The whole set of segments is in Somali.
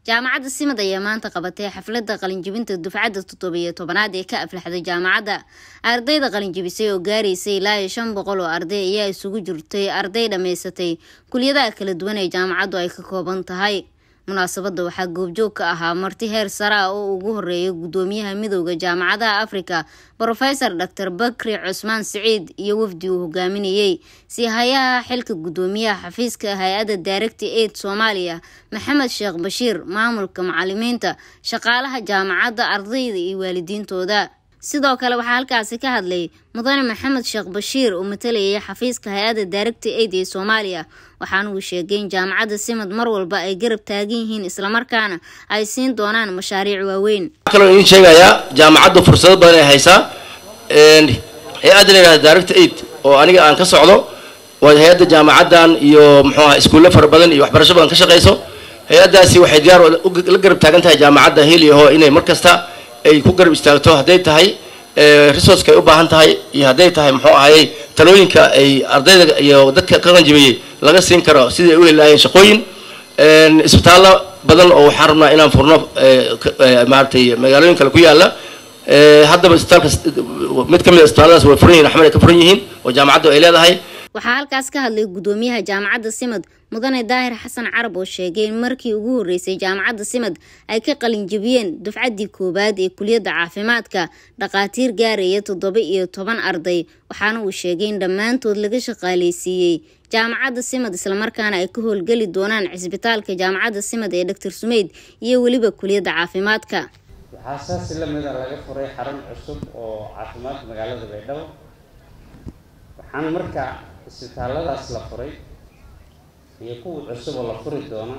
jaamacadda Simad ayaa maanta qabatay xafladda qalinjibinta dufcadda 17aad ee ka aflaxday jaamacadda. Ardayda qalinjibisay oo gaaraysay ilaa 500 oo arday ayaa isugu jirtay arday dhameysatay kulliyadaha kala duwan ee jaamacaddu ay ka kooban tahay. Munaasabadda waxaa goobjoog ka ahaa marti heer sare ah oo ugu horeeyay gudoomiyaha midowga jaamacadaha Afrika Professor Dr. Bakri Cusmaan Saciid iyo wafdi uu hogaaminayay si hayaha xilka gudoomiyaha xafiiska hay'adda Director Aid Soomaaliya Maxamed Sheekh Bashiir, maamulka macallimiinta, shaqaalaha jaamacadda, ardayda iyo waalidiintooda. sidoo kale waxaa halkaasi ka hadlay mudane Maxamed Sheekh Bashiir oo matalayay xafiiska hay'adda Director Aid ee Soomaaliya, waxaana uu sheegay in jaamacadda Simad mar walba ay garab taagan yihiin isla markaana ay siin doonaan mashaariic waaweyn. kaloo in sheegaya jaamacaddu fursado badan ay haysaa hay'adda leedahay Director Aid oo aniga aan ka socdo waa hay'adda jaamacaddan iyo iskuulo fara badan iyo waxbarasho badan ka shaqeyso. hay'addaasi waxay diyaar la garab taagan tahay jaamacadda Heliyo inay markasta ay ku garab istaagto haday tahay resource ay u baahan tahay iyo haday tahay talooyinka ay ardayda iyo dadka ka qalinjibiyay laga siin karo sidii ay u helayeen shaqooyin isbitaallo badan oo waxaan rabnaa inaan furno maartay magaalooyin kale ku yaala haddaba isbitaalka mid kamid ah isbitaalladaas way furan yihiin Axmed ay ka furan yihiin oo jaamacaddu ay leedahay. waxaa halkaas ka hadlay gudoomiyaha jaamacadda Simad mudane Daahir Xasan Carab oo sheegay in markii ugu horeysay jaamacadda Simad ay ka qalinjibiyeen dufcaddii koobaad ee kulliyadda caafimaadka dhaqaatiir gaaraya 17 arday, waxaana uu sheegay in dhammaantood laga shaqaaleysiiyay jaamacadda Simad isla markaana ay ka howlgali doonaan cisbitaalka jaamacadda Simad ee Dr. Sumeyd iyo waliba kulliyadda caafimaadka. waxaa saas la mid ah laga furay xarun cusub oo caafimaad magaalada Baydhabo. waxaan markaa isbitaalladaas la furay iyo kuwa cusub oo la furi doono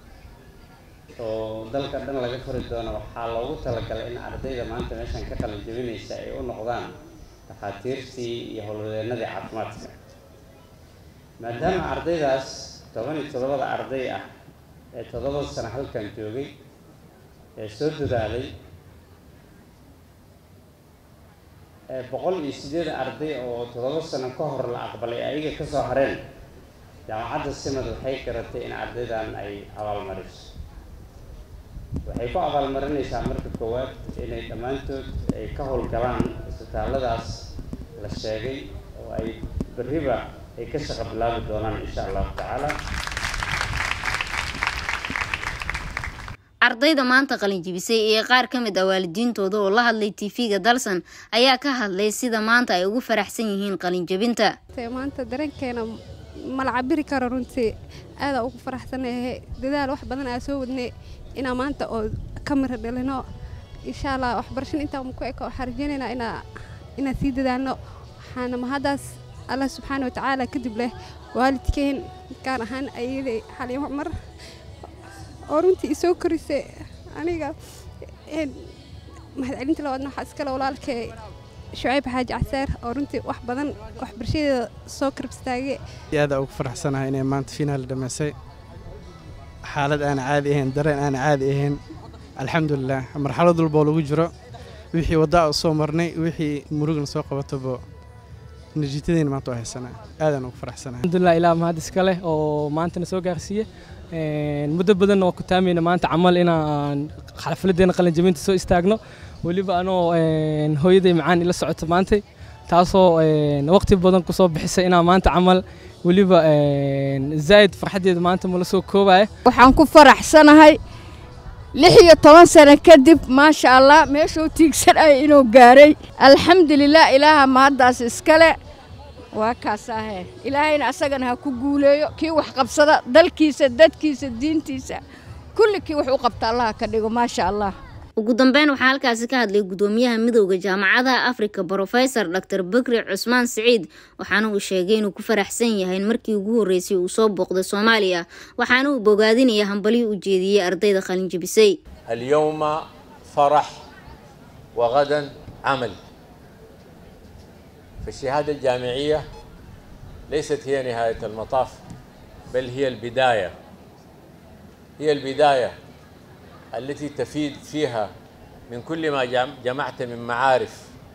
oo dalka dhan laga furi doono waxaa loogu talagalay in ardayda maanta meeshan ka qalin jabinaysa ay u noqdaan dhaqaatiirtii iyo howlwadeennadii caafimaadka. maadaama ardaydaas 17 arday ah ee 7 sano halkan joogay ee soo dadaalay 108 arday oo 7 sano ka hor la aqbalay ayaga ka soo hareen jaamacadda Simad waxay garatay in ardaydan ay abaalmariso. waxay ku abaalmarinaysaa marka koowaad inay dhammaantood ay ka howlgalaan isbitaalladaas la sheegay oo ay bariba ay ka shaqo bilaabi doonaan insha Allah taala. ardayda maanta qalinjibisay ee qaar ka mid ah waalidiintooda oo la hadlay TV-ga Dalsan ayaa ka hadlay sida maanta ay ugu faraxsan yihiin qalinjibinta. maanta dareenkeena ma la cabiri karo runtii aad ugu faraxsanahay dadaal wax badan aan soo wadnay ina maanta oo kamera dhalino insha Allah waxbarasho inta ku eko xarjinayna ina sii dadaalno waxaana mahadaas Allah subhanahu wa ta'ala kadib leh waalidkeen gaar ahaan ayay Xaliimo Umar oo runtii soo korisay aniga mahadcelinta labaadna waxa iska walaalkay Shucayb Xaaji Casaar oo runtii wax badan waxbarashada soo karbstaagay. aad ugu faraxsanahay inay maanta finaal dhameysay xaalad aan caadi ahayn dareen aan caadi ahayn alxamdulillah marxalad walba lagu jiro wixii wada soo marnay wixii murugna soo qabataba natiijadeen maanta waa haysanaa aad ugu faraxsanahay alxamdulillah ilaa mahad iska leh oo maanta soo gaarsiiyay muddo badan oo ku taameeyna maanta camal inaan xafladeena qalinjabinta soo istaagno waliba anoo hooyaday macaan ila socoto maanta taasoo waqti badan ku soo bixisay inaan maanta camal waliba zaid farxadeeda maanta ma la soo koobay. waxaan ku faraxsanahay 16 sano kadib ma sha Allah meeshuu tiigsan ay inuu gaaray alxamdulillah ilaaha mahadaas iskale waa kaasahay ilaahayna asagana ha ku guuleeyo kii wax qabsada dalkiisa dadkiisa diintiisa kulli kii wax u qabta Allah ka dhigo ma sha Allah. ugu dambeyn waxaa halkaasi ka hadlay gudoomiyaha midowga jaamacadaha Afrika Professor Dr. Bakri Cusmaan Saciid, waxaana uu sheegay inuu ku faraxsan yahay markii ugu horeysay uu soo booqday Soomaaliya, waxaana uu bogaadinaya hambaliyo u jeediyay ardayda qalinjibisay. اليوم فرح وغدا عمل. فالشهادة الجامعية ليست هي نهاية المطاف بل هي البداية. هي البداية التي تفيد فيها من كل ما جمعت من معارف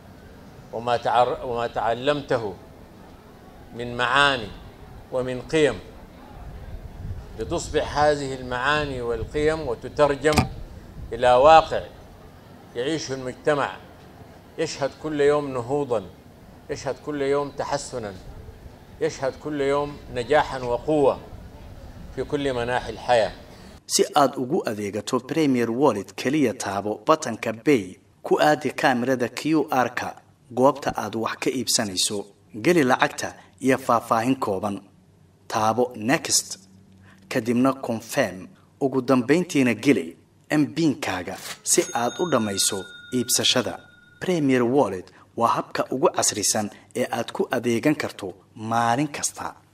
وما تعلمته من معاني ومن قيم لتصبح هذه المعاني والقيم وتترجم إلى واقع يعيشه المجتمع، يشهد كل يوم نهوضا، يشهد كل يوم تحسنا، يشهد كل يوم نجاحا وقوة في كل مناحي الحياة. si aad ugu adeegato Premier Wallet kaliya taabo batanka Pay ku aadi kaamirada QR-ka goobta aad wax ka iibsanayso, gali lacagta iyo faahfaahin kooban, taabo Next, kadibna Confirm, ugu dambeyntiina gali MPin-kaaga si aad u dhamayso iibsashada. Premier Wallet waa habka ugu casrisan ee aad ku adeegan karto maalin kasta.